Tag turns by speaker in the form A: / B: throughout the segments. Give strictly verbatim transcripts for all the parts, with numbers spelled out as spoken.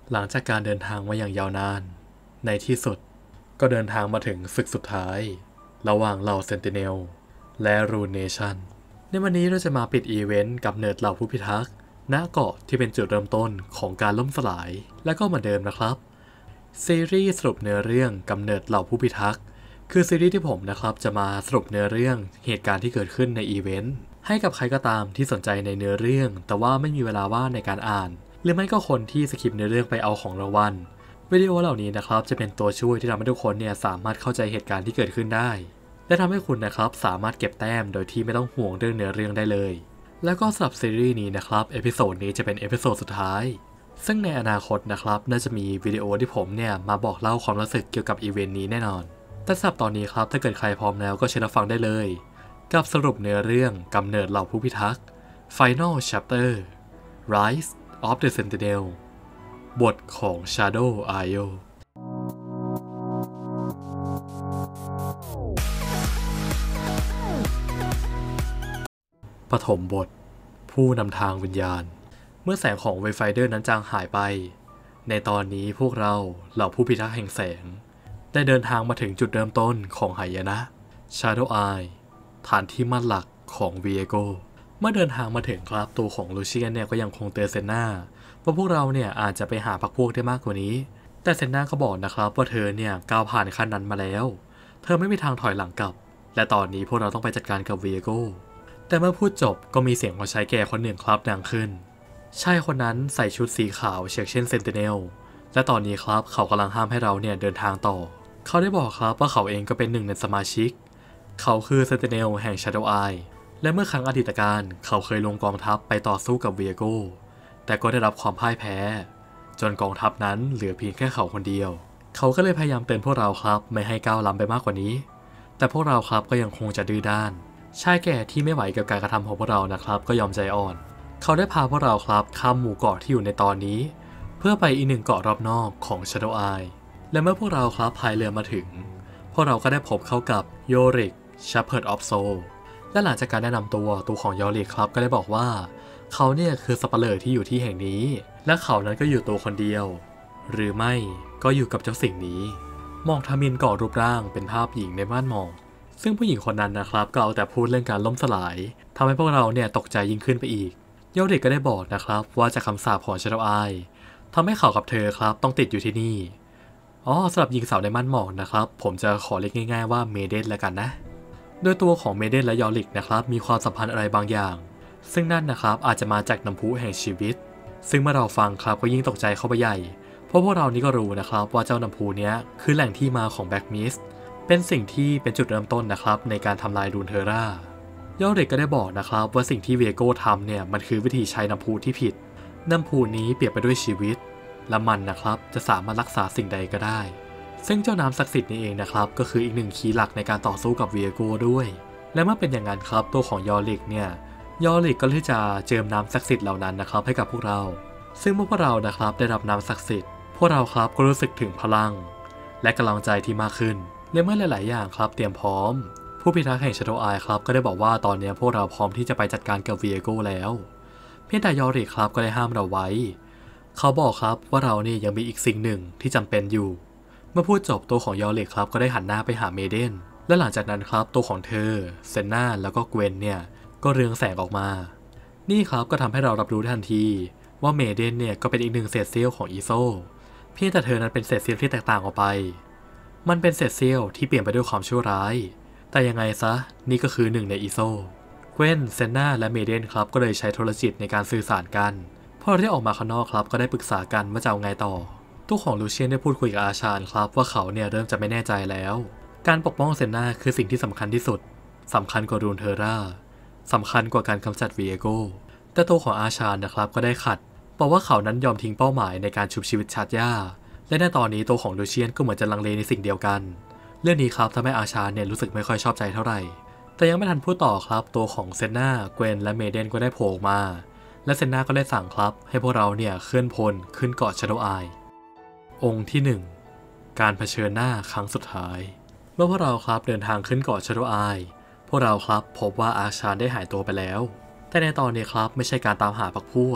A: หลังจากการเดินทางมาอย่างยาวนานในที่สุดก็เดินทางมาถึงศึกสุดท้ายระหว่างเหล่าเซนติเนลและรูนเนชั่นในวันนี้เราจะมาปิดอีเวนต์กับเนิร์ดเหล่าผู้พิทักษ์ณเกาะที่เป็นจุดเริ่มต้นของการล่มสลายและก็เหมือนเดิมนะครับซีรีส์สรุปเนื้อเรื่องกำเนิดเหล่าผู้พิทักษ์คือซีรีส์ที่ผมนะครับจะมาสรุปเนื้อเรื่องเหตุการณ์ที่เกิดขึ้นในอีเวนต์ให้กับใครก็ตามที่สนใจในเนื้อเรื่องแต่ว่าไม่มีเวลาว่างในการอ่านหรือไม่ก็คนที่สคิปเนื้อเรื่องไปเอาของรางวัลวิดีโอเหล่านี้นะครับจะเป็นตัวช่วยที่ทำให้ทุกคนเนี่ยสามารถเข้าใจเหตุการณ์ที่เกิดขึ้นได้และทำให้คุณนะครับสามารถเก็บแต้มโดยที่ไม่ต้องห่วงเรื่องเนื้อเรื่องได้เลยแล้วก็สำหรับซีรีส์นี้นะครับเอพิโซดนี้จะเป็นเอพิโซดสุดท้ายซึ่งในอนาคตนะครับน่าจะมีวิดีโอที่ผมเนี่ยมาบอกเล่าความรู้สึกเกี่ยวกับอีเวนต์นี้แน่นอนแต่สำหรับตอนนี้ครับถ้าเกิดใครพร้อมแล้วก็เชิญรับฟังได้เลยกับสรุปเนื้อเรื่องกำเนิดเหล่าผู้พิทักษ์ Final Chapter Rise of the Sentinel บทของ Shadow Ayo ปฐมบทผู้นำทางวิญญาณเมื่อแสงของเวไฟเดอร์นั้นจางหายไปในตอนนี้พวกเราเหล่าผู้พิทักษ์แห่งแสงได้เดินทางมาถึงจุดเริ่มต้นของหายนะ Shadow Eye ฐานที่มั่นหลักของเวียโกเมื่อเดินทางมาถึงครับตัวของลูเชียนเนี่ยก็ยังคงเตือนเซนนาว่าพวกเราเนี่ยอาจจะไปหาพรรคพวกได้มากกว่านี้แต่เซนนาก็บอกนะครับว่าเธอเนี่ยก้าวผ่านขั้นนั้นมาแล้วเธอไม่มีทางถอยหลังกลับและตอนนี้พวกเราต้องไปจัดการกับเวียโกแต่เมื่อพูดจบก็มีเสียงของชายแก่คนหนึ่งครับดังขึ้นชายคนนั้นใส่ชุดสีขาวเช็คเช่นเซนติเนลและตอนนี้ครับเขากำลังห้ามให้เราเนี่ยเดินทางต่อเขาได้บอกครับว่าเขาเองก็เป็นหนึ่งในสมาชิกเขาคือเซนติเนลแห่ง Shadow Eye และเมื่อครั้งอดีตการเขาเคยลงกองทัพไปต่อสู้กับเวียโกแต่ก็ได้รับความพ่ายแพ้จนกองทัพนั้นเหลือเพียงแค่เขาคนเดียวเขาก็เลยพยายามเตือนพวกเราครับไม่ให้ก้าวล้ำไปมากกว่านี้แต่พวกเราครับก็ยังคงจะดื้อด้านชายแก่ที่ไม่ไหวกับการกระทำของพวกเรานะครับก็ยอมใจอ่อนเขาได้พาพวกเราครับข้ามหมู่เกาะที่อยู่ในตอนนี้เพื่อไปอีกหนึ่งเกาะรอบนอกของ Shadow Eye และเมื่อพวกเราครับพายเรือมาถึงพวกเราก็ได้พบเข้ากับโยริก Shepherd of Soul และหลังจากการแนะนำตัวตัวของโยริกครับก็ได้บอกว่าเขาเนี่ยคือสัปเหร่อที่อยู่ที่แห่งนี้และเขานั้นก็อยู่ตัวคนเดียวหรือไม่ก็อยู่กับเจ้าสิ่งนี้หมอกทมินก่อรูปร่างเป็นภาพหญิงในม่านหมอกซึ่งผู้หญิงคนนั้นนะครับก็เอาแต่พูดเรื่องการล่มสลายทำให้พวกเราเนี่ยตกใจยิ่งขึ้นไปอีกโยริกก็ได้บอกนะครับว่าจากคำสาปของ Shadow Eye ทำให้เขากับเธอครับต้องติดอยู่ที่นี่อ๋อสำหรับหญิงสาวในม่านหมอกนะครับผมจะขอเรียกง่ายๆว่าเมเดนแล้วกันนะโดยตัวของเมเดนและโยริกนะครับมีความสัมพันธ์อะไรบางอย่างซึ่งนั่นนะครับอาจจะมาจากน้ำพุแห่งชีวิตซึ่งเมื่อเราฟังครับก็ยิ่งตกใจเข้าไปใหญ่เพราะพวกเรานี่ก็รู้นะครับว่าเจ้าน้ำพุเนี้ยคือแหล่งที่มาของแบล็กมิสต์เป็นสิ่งที่เป็นจุดเริ่มต้นนะครับในการทำลายรูนเทอร่าโยริกก็ได้บอกนะครับว่าสิ่งที่เวโก้ทำเนี่ยมันคือวิธีใช้น้ำพุที่ผิดน้ำพุนี้เปรียบไปด้วยชีวิตและมันนะครับจะสามารถรักษาสิ่งใดก็ได้ซึ่งเจ้าน้ำศักดิ์สิทธิ์นี้เองนะครับก็คืออีกหนึ่งคีย์หลักในการต่อสู้กับเวโก้ด้วยและเมื่อเป็นอย่างนั้นครับตัวของโยริกเนี่ยโยริกก็เลยจะเจิมน้ำศักดิ์สิทธิ์เหล่านั้นนะครับให้กับพวกเราซึ่งเมื่อพวกเรานะครับได้รับน้ำศักดิ์สิทธิ์พวกเราครับก็รู้สึกถึงพลังและกำลังใจที่มากขึ้นและเมื่อหลายๆอย่างครับเตรียมพร้อมผู้พิทักษ์แห่ง Shadow Eye ครับก็ได้บอกว่าตอนนี้พวกเราพร้อมที่จะไปจัดการกับเวียโก้แล้วเพียงแต่โยริกครับก็ได้ห้ามเราไว้เขาบอกครับว่าเรานี่ยังมีอีกสิ่งหนึ่งที่จำเป็นอยู่เมื่อพูดจบตัวของโยริกครับก็ได้หันหน้าไปหาเมเดนและหลังจากนั้นครับตัวของเธอเซนนาแล้วก็เกวนเนี่ยก็เรืองแสงออกมานี่ครับก็ทำให้เรารับรู้ทันทีว่าเมเดนเนี่ยก็เป็นอีกหนึ่งเศษเสี้ยวของอีโซเพียงแต่เธอนั้นเป็นเศษเสี้ยวที่แตกต่างออกไปมันเป็นเศษเสี้ยวที่เปลี่ยนไปด้วยความชั่วร้ายแต่ยังไงซะนี่ก็คือหนึ่งในอีโซเกวนเซนนาและเมเดนครับก็เลยใช้โทรจิตในการสื่อสารกันพอเราได้ออกมาข้างนอกครับก็ได้ปรึกษากันว่าจะเอาไงต่อตัวของลูเชียนได้พูดคุยกับอาชานครับว่าเขาเนี่ยเริ่มจะไม่แน่ใจแล้วการปกป้องเซนนาคือสิ่งที่สำคัญที่สุดสำคัญกว่ารูนเทอร่าสำคัญกว่าการกำจัดเวียโกแต่ตัวของอาชานนะครับก็ได้ขัดบอกว่าเขานั้นยอมทิ้งเป้าหมายในการชุบชีวิตชาร์ย่าและในตอนนี้ตัวของลูเชียนก็เหมือนจะลังเลในสิ่งเดียวกันเรื่องนี้ครับทำให้อาชานเนี่ยรู้สึกไม่ค่อยชอบใจเท่าไหร่แต่ยังไม่ทันพูดต่อครับตัวของเซนนาเกวนและเมเดนก็ได้โผล่มาและเซนนาก็ได้สั่งครับให้พวกเราเนี่ยเคลื่อนพลขึ้นเกาะ Shadow Eye องค์ที่หนึ่งการเผชิญหน้าครั้งสุดท้ายเมื่อพวกเราครับเดินทางขึ้นเกาะ Shadow Eye พวกเราครับพบว่าอาชานได้หายตัวไปแล้วแต่ในตอนนี้ครับไม่ใช่การตามหาพรรคพวก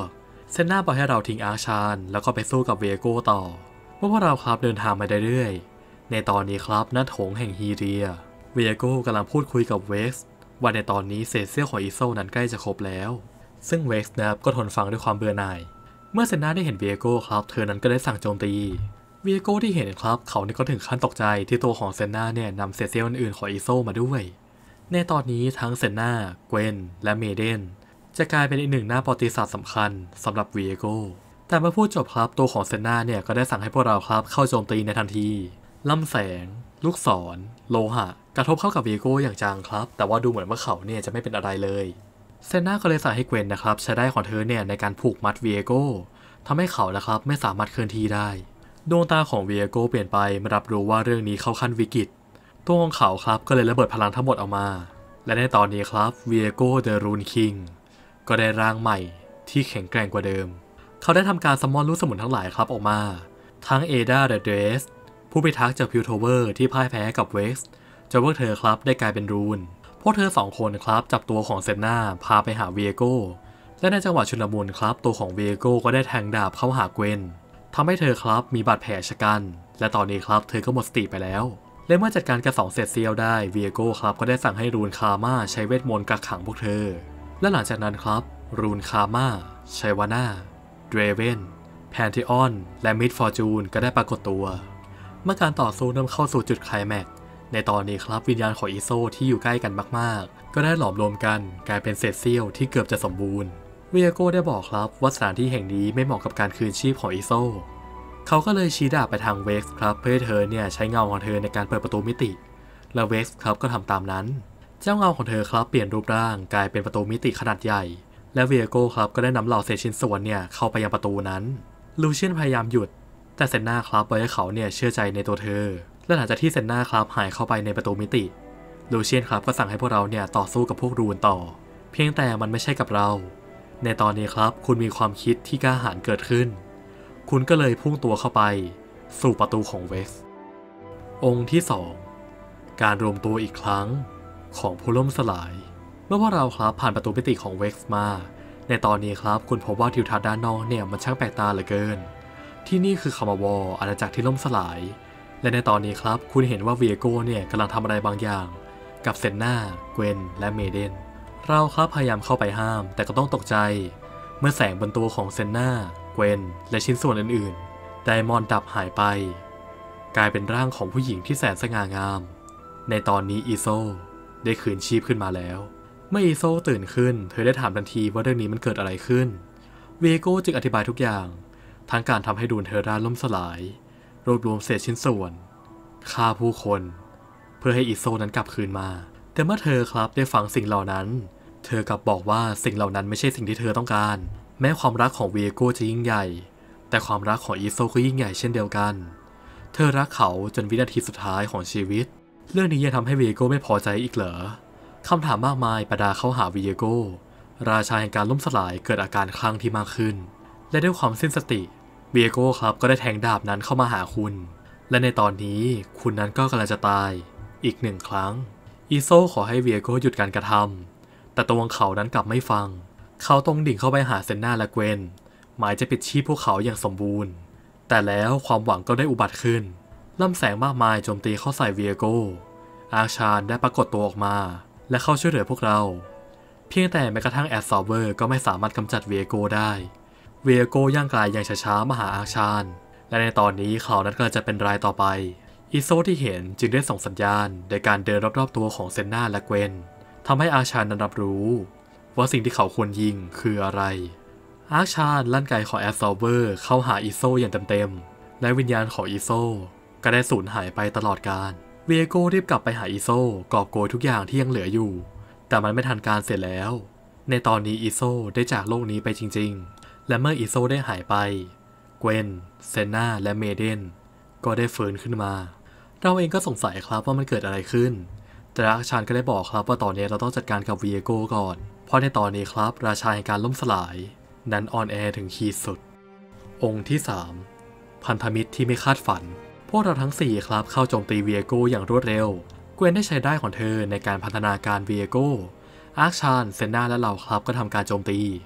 A: เซนนาบอกให้เราทิ้งอาร์ชานแล้วก็ไปสู้กับเวโก้ต่อเมื่อพวกเราครับเดินทางมาเรื่อยๆในตอนนี้ครับณโถงแห่งฮีเรียเวโก้กำลังพูดคุยกับเวกซ์ว่าในตอนนี้เศษเสี้ยวของอีโซนั้นใกล้จะครบแล้วซึ่งเวกซ์นะครับก็ทนฟังด้วยความเบื่อหน่ายเมื่อเซนนาได้เห็นเวโก้ครับเธอนั้นก็ได้สั่งโจมตีเวโก้ที่เห็นครับเขาเนี่ยก็ถึงขั้นตกใจที่ตัวของเซนนาเนี่ยนำเศษเสี้ยวอื่นๆของอีโซมาด้วยในตอนนี้ทั้งเซนนาเกวนและเมเดนจะกลายเป็นอีกหนึ่งหน้าประวัติศาสตร์สำคัญสำหรับเวโก้แต่เมื่อพูดจบครับตัวของเซนนาเนี่ยก็ได้สั่งให้พวกเราครับเข้าโจมตีในทันทีลำแสงลูกศรโลหะกระทบเข้ากับเวโก้อย่างจังครับแต่ว่าดูเหมือนว่าเขาเนี่ยจะไม่เป็นอะไรเลยเซนนาก็เลยสั่งให้เกวนนะครับใช้ได้ของเธอเนี่ยในการผูกมัดเวโก้ทำให้เขานะครับไม่สามารถเคลื่อนที่ได้ดวงตาของเวโก้เปลี่ยนไปเมื่อรับรู้ว่าเรื่องนี้เข้าขั้นวิกฤตตัวของเขาครับก็เลยระเบิดพลังทั้งหมดออกมาและในตอนนี้ครับเวโก้เดอะรูนคิงก็ได้ร่างใหม่ที่แข็งแกร่งกว่าเดิมเขาได้ทำการซัมมอนลูกสมุนทั้งหลายครับออกมาทั้งเอดาเดอะเดรสผู้พิทักษ์จากพิวโทเวอร์ที่พ่ายแพ้กับเวกซ์จนพวกเธอครับได้กลายเป็นรูนพวกเธอสองคนครับจับตัวของเซนนาพาไปหาเวโก้และในจังหวะชุลมุนครับตัวของเวโก้ก็ได้แทงดาบเข้าหาเกวนทำให้เธอครับมีบาดแผลชะกันและตอนนี้ครับเธอก็หมดสติไปแล้วและเมื่อจัดการกับสองเศษเซียวได้เวโก้ครับก็ได้สั่งให้รูนคาม่าใช้เวทมนต์กักขังพวกเธอและหลังจากนั้นครับรูนคาม่าชัยวาน่าเดรเวนแพนทิออนและมิดฟอร์จูนก็ได้ปรากฏตัวเมื่อการต่อสู้เริ่มเข้าสู่จุดไคลแม็กซ์ในตอนนี้ครับวิญญาณของอีโซที่อยู่ใกล้กันมากๆก็ได้หลอมรวมกันกลายเป็นเศษเสี้ยวที่เกือบจะสมบูรณ์เวโก้ได้บอกครับว่าสถานที่แห่งนี้ไม่เหมาะกับการคืนชีพของอีโซเขาก็เลยชี้ดาบไปทางเวกซ์ครับเพื่อให้เธอเนี่ยใช้เงาของเธอในการเปิดประตูมิติและเวกซ์ครับก็ทำตามนั้นเจ้าเงาของเธอครับเปลี่ยนรูปร่างกลายเป็นประตูมิติขนาดใหญ่และเวโก้ครับก็ได้นำเหล่าเศษชิ้นส่วนเนี่ยเข้าไปยังประตูนั้นลูเชียนพยายามหยุดแต่เซนนาครับบอกให้เขาเนี่ยเชื่อใจในตัวเธอและหลังจากที่เซนนาครับหายเข้าไปในประตูมิติลูเชียนครับก็สั่งให้พวกเราเนี่ยต่อสู้กับพวกรูนต่อเพียงแต่มันไม่ใช่กับเราในตอนนี้ครับคุณมีความคิดที่กล้าหาญเกิดขึ้นคุณก็เลยพุ่งตัวเข้าไปสู่ประตูของเวกซ์องค์ที่สองการรวมตัวอีกครั้งของผู้ล่มสลายเมื่อพวกเราครับผ่านประตูมิติของเวกซ์มาในตอนนี้ครับคุณพบว่าทิวทัศน์ด้านนอกเนี่ยมันช่างแปลกตาเหลือเกินที่นี่คือคามาวอลอาณาจักรที่ล่มสลายและในตอนนี้ครับคุณเห็นว่าเวโก้เนี่ยกำลังทำอะไรบางอย่างกับเซนนาเกวนและเมเดนเราครับพยายามเข้าไปห้ามแต่ก็ต้องตกใจเมื่อแสงบนตัวของเซนนาเกวนและชิ้นส่วนอื่นๆไดมอนด์ดับหายไปกลายเป็นร่างของผู้หญิงที่แสนสง่างามในตอนนี้อีโซได้คืนชีพขึ้นมาแล้วเมื่ออีโซตื่นขึ้นเธอได้ถามทันทีว่าเรื่องนี้มันเกิดอะไรขึ้นเวโก้จึงอธิบายทุกอย่างทั้งการทำให้ดวงเทอร่าล่มสลายรวบรวมเศษชิ้นส่วนฆ่าผู้คนเพื่อให้อีโซนั้นกลับคืนมาแต่เมื่อเธอครับได้ฟังสิ่งเหล่านั้นเธอกลับบอกว่าสิ่งเหล่านั้นไม่ใช่สิ่งที่เธอต้องการแม้ความรักของเวโก้จะยิ่งใหญ่แต่ความรักของอีโซก็ยิ่งใหญ่เช่นเดียวกันเธอรักเขาจนวินาทีสุดท้ายของชีวิตเรื่องนี้ยังทำให้เวโก้ไม่พอใจอีกเหรอคำถามมากมายประดาเข้าหาเวโก้ราชาแห่งการล่มสลายเกิดอาการคลั่งที่มากขึ้นและด้วยความสิ้นสติเวโก้ครับก็ได้แทงดาบนั้นเข้ามาหาคุณและในตอนนี้คุณนั้นก็กำลังจะตายอีกหนึ่งครั้งอีโซขอให้เวโก้หยุดการกระทำแต่ตัวเขานั้นกลับไม่ฟังเขาตรงดิ่งเข้าไปหาเซนนาและเกวนหมายจะปิดชีพพวกเขาอย่างสมบูรณ์แต่แล้วความหวังก็ได้อุบัติขึ้นลำแสงมากมายโจมตีเข้าใส่เวโก้อาชานได้ปรากฏตัวออกมาและเข้าช่วยเหลือพวกเราเพียงแต่แม้กระทั่งแอดซอร์เวอร์ก็ไม่สามารถกำจัดเวโก้ได้เวโก้ย่างกลายอย่างช้าๆมาหาอาชานและในตอนนี้เขานั้นก็จะเป็นรายต่อไปอีโซที่เห็นจึงได้ส่งสัญญาณโดยการเดินรอบๆตัวของเซนนาและเกวนทำให้อาชานนั้นรับรู้ว่าสิ่งที่เขาควรยิงคืออะไรอาชานลั่นไกของแอดซอร์เวอร์เข้าหาอีโซอย่างเต็มๆและวิญญาณของอีโซก็ได้สูญหายไปตลอดกาลเวโก้รีบกลับไปหาอีโซกอบโกยทุกอย่างที่ยังเหลืออยู่แต่มันไม่ทันการเสร็จแล้วในตอนนี้อีโซได้จากโลกนี้ไปจริงๆและเมื่ออีโซได้หายไปเกวนเซนนาและเมเดนก็ได้ฟื้นขึ้นมาเราเองก็สงสัยครับว่ามันเกิดอะไรขึ้นแต่อาชานก็ได้บอกครับว่าตอนนี้เราต้องจัดการกับเวโก้ก่อนเพราะในตอนนี้ครับราชาแห่งการล่มสลายนั้นอ่อนแอถึงขีดสุดองค์ที่สามพันธมิตรที่ไม่คาดฝันพวกเราทั้งสี่ครับเข้าโจมตีเวโก้อย่างรวดเร็วเกวนได้ใช้ได้ของเธอในการพัฒนาการเวโก้อาร์ชานเซนนาและเราครับก็ทำการโจมตี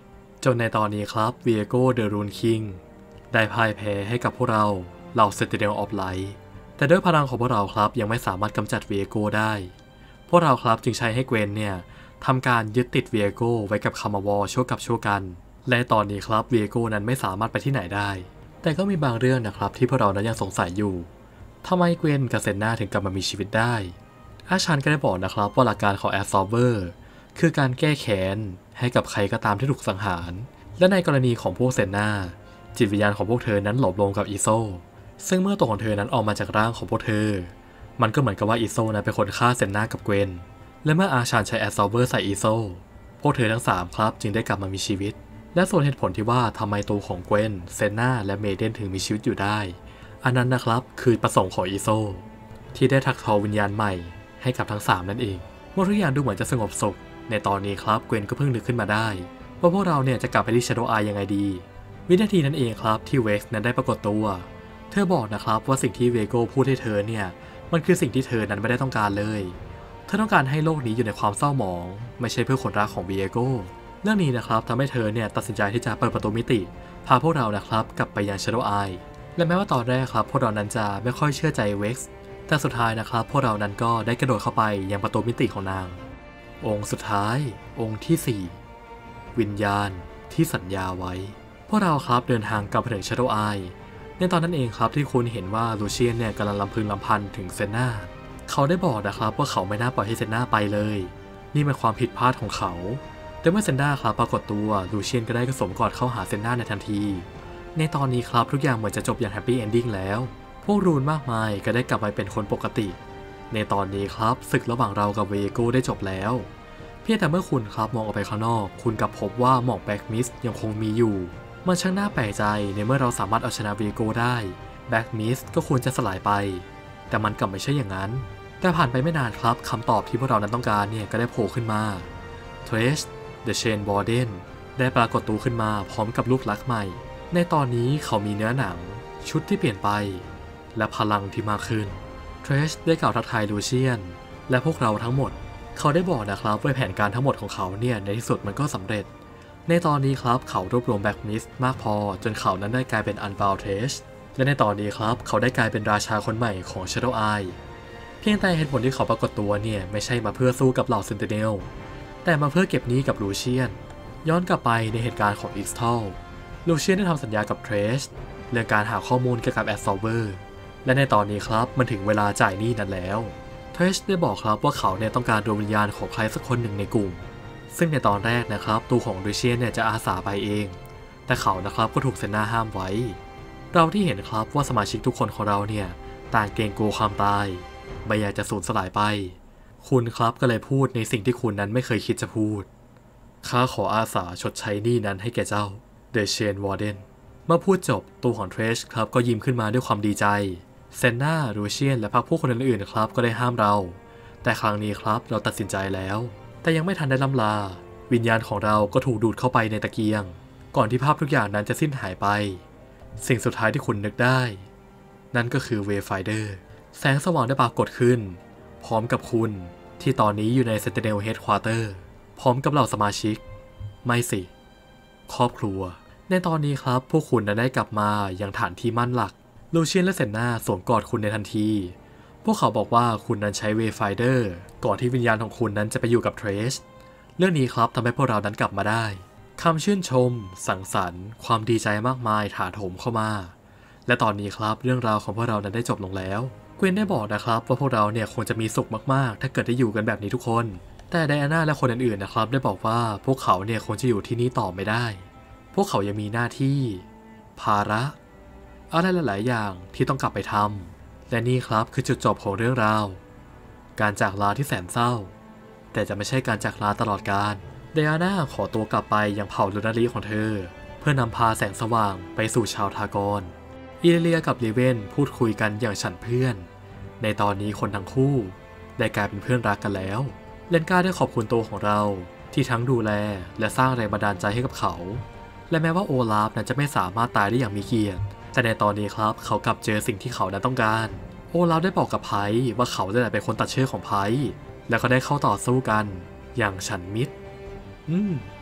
A: จนในตอนนี้ครับเวียโก้เดอะรูนคิงได้พ่ายแพ้ให้กับพวกเราเหล่าเซนติเนลออฟไลท์แต่ด้วยพลังของพวกเราครับยังไม่สามารถกำจัดเวียโก้ได้พวกเราครับจึงใช้ให้เกวนเนี่ยทำการยึดติดเวียโก้ไว้กับคามาวอลชั่วกับชั่วกันและตอนนี้ครับเวียโก้นั้นไม่สามารถไปที่ไหนได้แต่ก็มีบางเรื่องนะครับที่พวกเรานั้นยังสงสัยอยู่ทำไมเกวนกับเซนนาถึงกลับมามีชีวิตได้อาชันก็ได้บอกนะครับว่าหลักการของแอดซอร์เบอร์คือการแก้แค้นให้กับใครก็ตามที่ถูกสังหารและในกรณีของพวกเซนนาจิตวิญญาณของพวกเธอนั้นหลบลงกับอีโซซึ่งเมื่อตัวของเธอนั้นออกมาจากร่างของพวกเธอมันก็เหมือนกับว่าอีโซนั้นเป็นคนฆ่าเซนนากับเกวนและเมื่ออาชันใช้แอดซอร์เบอร์ใส่อีโซพวกเธอทั้งสามครับจึงได้กลับมามีชีวิตและส่วนเหตุผลที่ว่าทำไมตัวของเกวนเซนนาและเมเดนถึงมีชีวิตอยู่ได้อันนั้นนะครับคือประสงค์ของอีโซที่ได้ทักทอวิญญาณใหม่ให้กับทั้งสามนั่นเองเมื่อทุกอย่างดูเหมือนจะสงบสุขในตอนนี้ครับเกวนก็เพิ่งนึกขึ้นมาได้ว่าพวกเราเนี่ยจะกลับไปที่ Shadow Eye ยังไงดีวินาทีนั้นเองครับที่เว็กซ์นั้นได้ปรากฏตัวเธอบอกนะครับว่าสิ่งที่เวโก้พูดให้เธอเนี่ยมันคือสิ่งที่เธอนั้นไม่ได้ต้องการเลยเธอต้องการให้โลกนี้อยู่ในความเศร้าหมองไม่ใช่เพื่อคนรักของเวโก้เรื่องนี้นะครับทำให้เธอเนี่ยตัดสินใจที่จะเปิดประตูมิติพาพวกเรานะครับกลับไปยัง Shadow Eye และแม้ว่าตอนแรกครับพวกเรานั้นจะไม่ค่อยเชื่อใจเว็กซ์แต่สุดท้ายนะครับพวกเรานั้นก็ได้กระโดดเข้าไปยังประตูมิติของนางองค์สุดท้ายองค์ที่สี่วิญญาณที่สัญญาไว้พวกเราครับเดินทางกลับไปถึง Shadow Eye ในตอนนั้นเองครับที่คุณเห็นว่าลูเชียนเนี่ยกำลังลำพึงลำพันถึงเซนนาเขาได้บอกนะครับว่าเขาไม่น่าปล่อยให้เซนนาไปเลยนี่เป็นความผิดพลาดของเขาแต่เมื่อเซนนาครับปรากฏตัวลูเชียนก็ได้กระสมกอดเข้าหาเซนนาในทันทีในตอนนี้ครับทุกอย่างเหมือนจะจบอย่างแฮปปี้เอนดิ้งแล้วพวกรูนมากมายก็ได้กลับมาเป็นคนปกติในตอนนี้ครับศึกระหว่างเรากับเวโก้ได้จบแล้วเพียงแต่เมื่อคุณครับมองออกไปข้างนอกคุณกลับพบว่าหมอกแบ็กมิสต์ยังคงมีอยู่มันช่างน่าแปลกใจในเมื่อเราสามารถเอาชนะเวโก้ได้แบ็กมิสต์ก็ควรจะสลายไปแต่มันกลับไม่ใช่อย่างนั้นแต่ผ่านไปไม่นานครับคำตอบที่พวกเรานั้นต้องการเนี่ยก็ได้โผล่ขึ้นมาเทรช The Chain Warden ได้ปรากฏตัวขึ้นมาพร้อมกับลูกรักใหม่ในตอนนี้เขามีเนื้อหนังชุดที่เปลี่ยนไปและพลังที่มากขึ้นเทรชได้กล่าวทักทายลูเชียนและพวกเราทั้งหมดเขาได้บอกนะครับว่าแผนการทั้งหมดของเขาเนี่ยในที่สุดมันก็สำเร็จในตอนนี้ครับเขารวบรวมแบ็กมิสต์มากพอจนเขานั้นได้กลายเป็นอันบาวเทชและในตอนนี้ครับเขาได้กลายเป็นราชาคนใหม่ของ Shadow Eye เพียงแต่เหตุผลที่เขาปรากฏตัวเนี่ยไม่ใช่มาเพื่อสู้กับเหล่าเซนติเนลแต่มาเพื่อเก็บหนี้กับลูเชียนย้อนกลับไปในเหตุการณ์ของ Ixtal ลูเชียนได้ทำสัญญากับเทรชเรื่องการหาข้อมูลเกี่ยวกับแอดซอร์เบอร์และในตอนนี้ครับมันถึงเวลาจ่ายหนี้นั้นแล้วเทรชได้บอกครับว่าเขาเนี่ยต้องการดวงวิญญาณของใครสักคนหนึ่งในกลุ่มซึ่งในตอนแรกนะครับตัวของลูเชียนเนี่ยจะอาสาไปเองแต่เขานะครับก็ถูกเซนนาห้ามไว้เราที่เห็นครับว่าสมาชิกทุกคนของเราเนี่ยต่างเกรงกลัวความตายไม่อยากจะสูญสลายไปคุณครับก็เลยพูดในสิ่งที่คุณนั้นไม่เคยคิดจะพูดข้าขออาสาชดใช้หนี้นั้นให้แก่เจ้า The Chain Warden เมื่อพูดจบตัวของเทรชครับก็ยิ้มขึ้นมาด้วยความดีใจเซนนาลูเชียนและพรรคพวกคนอื่นๆครับก็ได้ห้ามเราแต่ครั้งนี้ครับเราตัดสินใจแล้วแต่ยังไม่ทันได้ล่ำลาวิญญาณของเราก็ถูกดูดเข้าไปในตะเกียงก่อนที่ภาพทุกอย่างนั้นจะสิ้นหายไปสิ่งสุดท้ายที่คุณนึกได้นั่นก็คือเวไฟเดอร์แสงสว่างได้ปรากฏขึ้นพร้อมกับคุณที่ตอนนี้อยู่ใน Sentinel Headquarter พร้อมกับเหล่าสมาชิกไม่สิครอบครัวในตอนนี้ครับพวกคุณนั้นได้กลับมายังฐานที่มั่นหลักลูเชียนและเซนนาสวมกอดคุณในทันทีพวกเขาบอกว่าคุณนั้นใช้เวไฟเดอร์ก่อนที่วิญญาณของคุณนั้นจะไปอยู่กับเทรชเรื่องนี้ครับทำให้พวกเรานั้นกลับมาได้คำชื่นชมสังสรรค์ความดีใจมากมายถาโถมเข้ามาและตอนนี้ครับเรื่องราวของพวกเรานั้นได้จบลงแล้วเกวนได้บอกนะครับว่าพวกเราเนี่ยคงจะมีสุขมากๆถ้าเกิดได้อยู่กันแบบนี้ทุกคนแต่ไดอาน่าและคนอื่นๆนะครับได้บอกว่าพวกเขาเนี่ยคงจะอยู่ที่นี่ต่อไม่ได้พวกเขายังมีหน้าที่ภาระอะไรหลายๆอย่างที่ต้องกลับไปทำและนี่ครับคือจุดจบของเรื่องราวการจากลาที่แสนเศร้าแต่จะไม่ใช่การจากลาตลอดกาลไดอาน่าขอตัวกลับไปยังเผ่าลูนารีของเธอเพื่อนำพาแสงสว่างไปสู่ชาวทากรอิเลเลียกับเลเวนพูดคุยกันอย่างฉันเพื่อนในตอนนี้คนทั้งคู่ได้กลายเป็นเพื่อนรักกันแล้วเลนกาได้ขอบคุณตัวของเราที่ทั้งดูแลและสร้างแรงบันดาลใจให้กับเขาและแม้ว่าโอลาฟนั้นจะไม่สามารถตายได้อย่างมีเกียรติแต่ในตอนนี้ครับเขากลับเจอสิ่งที่เขานั้นต้องการโอลาฟได้บอกกับไพร์ว่าเขาได้เป็นคนตัดเชือกของไพร์แล้วก็ได้เข้าต่อสู้กันอย่างฉันมิตรอืม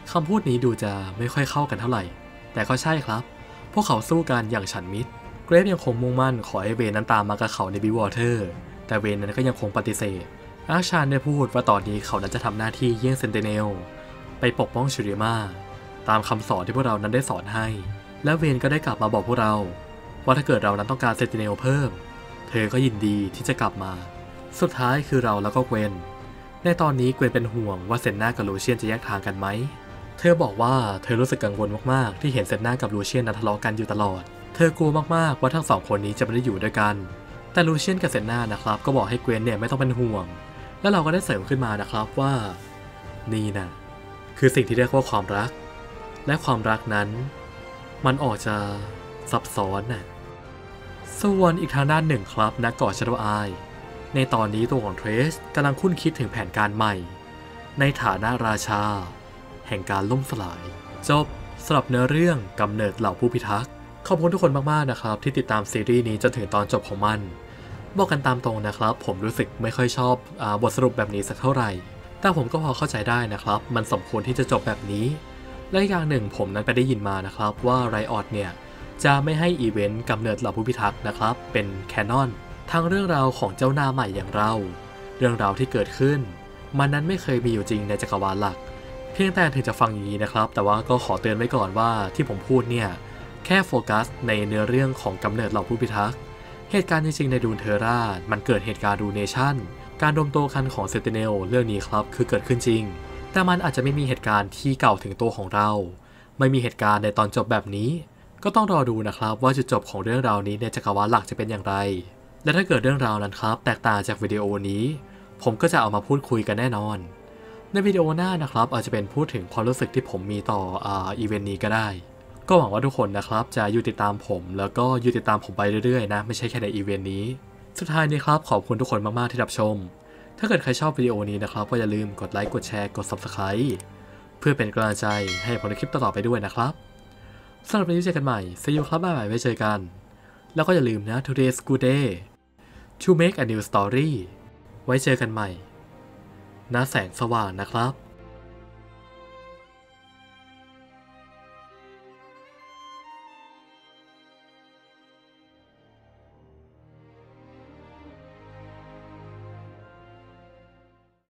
A: คำพูดนี้ดูจะไม่ค่อยเข้ากันเท่าไหร่แต่ก็ใช่ครับพวกเขาสู้กันอย่างฉันมิตรเกรฟยังคงมุ่งมั่นขอให้เวนนั้นตามมากับเขาในบิวอเตอร์แต่เวนนั้นก็ยังคงปฏิเสธอาชานได้พูดว่าตอนนี้เขานั้นจะทำหน้าที่เยี่ยงเซนติเนลไปปกป้องชูริมาตามคำสอนที่พวกเรานั้นได้สอนให้และเวนก็ได้กลับมาบอกพวกเราว่าถ้าเกิดเรานั้นต้องการเซนติเนลเพิ่มเธอก็ยินดีที่จะกลับมาสุดท้ายคือเราแล้วก็เกวนในตอนนี้เกวนเป็นห่วงว่าเซนนากับลูเชียนจะแยกทางกันไหมเธอบอกว่าเธอรู้สึกกังวลมากๆที่เห็นเซนนากับลูเชียนนั้นทะเลาะกันอยู่ตลอดเธอกลัวมากๆว่าทั้งสองคนนี้จะไม่ได้อยู่ด้วยกันแต่ลูเชียนกับเซนนานะครับก็บอกให้เกวนเนี่ยไม่ต้องเป็นห่วงแล้วเราก็ได้เสริมขึ้นมานะครับว่านี่นะคือสิ่งที่เรียกว่าความรักและความรักนั้นมันออกจะซับซ้อนน่ะส่วนอีกทางด้านหนึ่งครับนักก่อชาโดว์อายในตอนนี้ตัวของเทรซกำลังคุ้นคิดถึงแผนการใหม่ในฐานะราชาแห่งการล่มสลายจบสำหรับเนื้อเรื่องกำเนิดเหล่าผู้พิทักษ์ขอบคุณทุกคนมากๆนะครับที่ติดตามซีรีส์นี้จนถึงตอนจบของมันบอกกันตามตรงนะครับผมรู้สึกไม่ค่อยชอบบทสรุปแบบนี้สักเท่าไหร่แต่ผมก็พอเข้าใจได้นะครับมันสมควรที่จะจบแบบนี้และอีกอย่างหนึ่งผมนั้นไปได้ยินมานะครับว่าไรออดเนี่ยจะไม่ให้อีเวนต์กำเนิดเหล่าผู้พิทักษ์นะครับเป็นแคนนอนทั้งเรื่องราวของเจ้าหน้าใหม่อย่างเราเรื่องราวที่เกิดขึ้นมันนั้นไม่เคยมีอยู่จริงในจักรวาลหลักเพียงแต่ถึงจะฟังอย่างนี้นะครับแต่ว่าก็ขอเตือนไว้ก่อนว่าที่ผมพูดเนี่ยแค่โฟกัสในเนื้อเรื่องของกำเนิดเหล่าผู้พิทักษ์เหตุการณ์จริงๆในดูนเทอร่ามันเกิดเหตุการณ์ดูเนชั่นการรวมตัวกันของเซนติเนลเรื่องนี้ครับคือเกิดขึ้นจริงแต่มันอาจจะไม่มีเหตุการณ์ที่เก่าถึงตัวของเราไม่มีเหตุการณ์ในตอนจบแบบนี้ก็ต้องรอดูนะครับว่าจุดจบของเรื่องราวนี้ในจักรวาลหลักจะเป็นอย่างไรและถ้าเกิดเรื่องราวนั้นครับแตกต่างจากวิดีโอนี้ผมก็จะเอามาพูดคุยกันแน่นอนในวิดีโอหน้านะครับอาจจะเป็นพูดถึงความรู้สึกที่ผมมีต่ออ่าอีเวนต์นี้ก็ได้ก็หวังว่าทุกคนนะครับจะอยู่ติดตามผมแล้วก็อยู่ติดตามผมไปเรื่อยๆนะไม่ใช่แค่ในอีเวนต์นี้สุดท้ายนี้ครับขอบคุณทุกคนมากๆที่รับชมถ้าเกิดใครชอบวิดีโอนี้นะครับก็อย่าลืมกดไลค์กดแชร์กด ซับสไครบ์ เพื่อเป็นกำลังใจให้ผมในคลิปต่อๆไปด้วยนะครับสำหรับวันนี้เจอกันใหม่ see you ครับบ๊ายบายไว้เจอกันแล้วก็อย่าลืมนะ today's good day to make a new story ไว้เจอกันใหม่ณแสงสว่างนะครับ